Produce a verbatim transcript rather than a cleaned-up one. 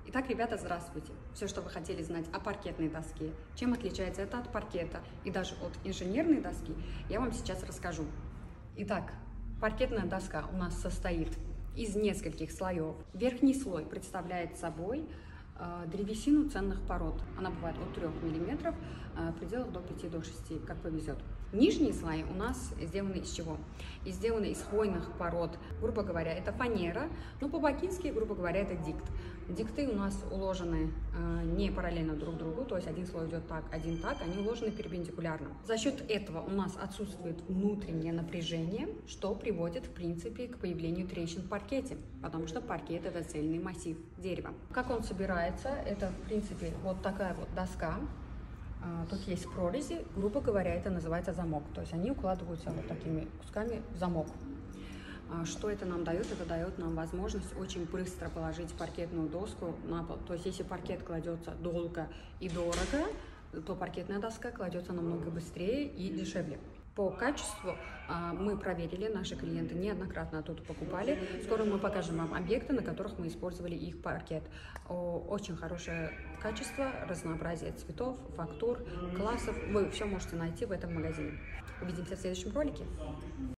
Итак, ребята, здравствуйте! Все, что вы хотели знать о паркетной доске, чем отличается это от паркета и даже от инженерной доски, я вам сейчас расскажу. Итак, паркетная доска у нас состоит из нескольких слоев. Верхний слой представляет собой э, древесину ценных пород. Она бывает от трёх миллиметров, э, в пределах до пяти до шести, как повезет. Нижние слои у нас сделаны из чего? И сделаны из хвойных пород. Грубо говоря, это фанера, но по-бакински, грубо говоря, это дикт. Дикты у нас уложены э, не параллельно друг другу, то есть один слой идет так, один так, они уложены перпендикулярно. За счет этого у нас отсутствует внутреннее напряжение, что приводит, в принципе, к появлению трещин в паркете, потому что паркет — это цельный массив дерева. Как он собирается? Это, в принципе, вот такая вот доска. Тут есть прорези, грубо говоря, это называется замок, то есть они укладываются вот такими кусками в замок. Что это нам дает? Это дает нам возможность очень быстро положить паркетную доску на пол. То есть если паркет кладется долго и дорого, то паркетная доска кладется намного быстрее и дешевле. По качеству мы проверили, наши клиенты неоднократно тут покупали. Скоро мы покажем вам объекты, на которых мы использовали их паркет. Очень хорошее качество, разнообразие цветов, фактур, классов. Вы все можете найти в этом магазине. Увидимся в следующем ролике.